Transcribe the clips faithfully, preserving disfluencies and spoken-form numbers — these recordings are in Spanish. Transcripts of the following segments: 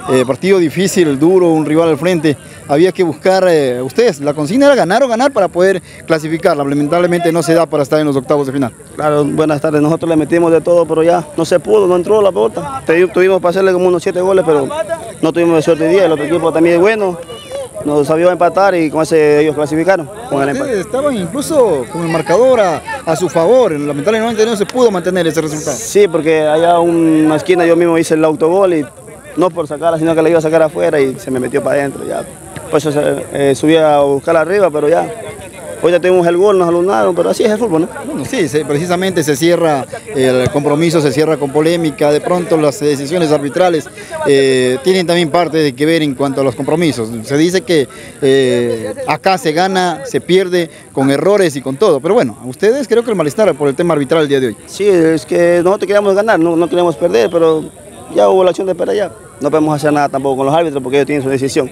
eh, partido difícil, duro, un rival al frente. Había que buscar, eh, ustedes, la consigna era ganar o ganar para poder clasificar. Lamentablemente no se da para estar en los octavos de final. Claro, buenas tardes. Nosotros le metimos de todo, pero ya no se pudo, no entró la pelota. Tuvimos para hacerle como unos siete goles, pero no tuvimos suerte de día. El otro equipo también es bueno. Nos sabió empatar y con ese ellos clasificaron. Con el empate. Estaban incluso con el marcador a, a su favor. Lamentablemente no se pudo mantener ese resultado. Sí, porque allá una esquina yo mismo hice el autogol y no por sacarla, sino que la iba a sacar afuera y se me metió para adentro. Ya. Pues eh, subí a buscarla arriba, pero ya. Hoy ya tuvimos el gol, nos alunaron, pero así es el fútbol, ¿no? Bueno, sí, se, precisamente se cierra el compromiso, se cierra con polémica, de pronto las decisiones arbitrales eh, tienen también parte de que ver en cuanto a los compromisos. Se dice que eh, acá se gana, se pierde con errores y con todo, pero bueno, a ustedes creo que el malestar por el tema arbitral el día de hoy. Sí, es que nosotros queríamos ganar, no, no queríamos perder, pero ya hubo la acción de perder ya. No podemos hacer nada tampoco con los árbitros porque ellos tienen su decisión.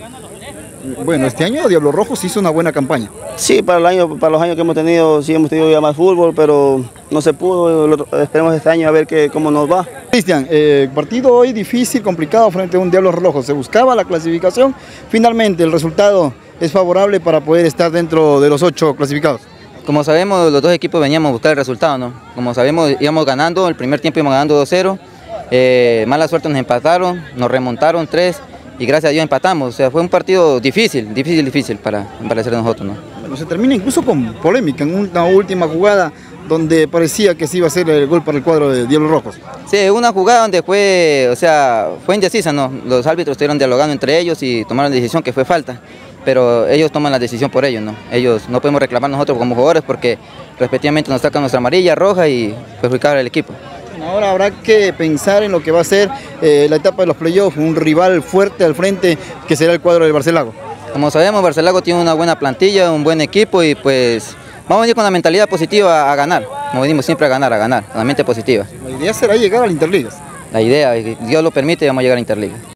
Bueno, este año Diablos Rojos hizo una buena campaña. Sí, para, el año, para los años que hemos tenido, sí hemos tenido ya más fútbol, pero no se pudo. Esperemos este año a ver que, cómo nos va. Cristian, eh, partido hoy difícil, complicado frente a un Diablos Rojos. Se buscaba la clasificación, finalmente el resultado es favorable para poder estar dentro de los ocho clasificados. Como sabemos, los dos equipos veníamos a buscar el resultado, ¿no? Como sabemos, íbamos ganando, el primer tiempo íbamos ganando dos cero, eh, mala suerte nos empataron, nos remontaron tres. Y gracias a Dios empatamos, o sea, fue un partido difícil, difícil, difícil para, para ser nosotros, ¿no? Bueno, se termina incluso con polémica en una última jugada donde parecía que se iba a hacer el gol para el cuadro de Diablos Rojos. Sí, una jugada donde fue, o sea, fue indecisa, ¿no? Los árbitros estuvieron dialogando entre ellos y tomaron la decisión que fue falta, pero ellos toman la decisión por ellos, ¿no? Ellos no podemos reclamar nosotros como jugadores porque respectivamente nos sacan nuestra amarilla, roja y perjudicar al equipo. Ahora habrá que pensar en lo que va a ser eh, la etapa de los playoffs, un rival fuerte al frente que será el cuadro del Barcelago. Como sabemos, Barcelago tiene una buena plantilla, un buen equipo y pues vamos a venir con la mentalidad positiva a ganar, como venimos siempre a ganar, a ganar, con la mente positiva. La idea será llegar a la Interligas. La idea, Dios lo permite, vamos a llegar a Interligas.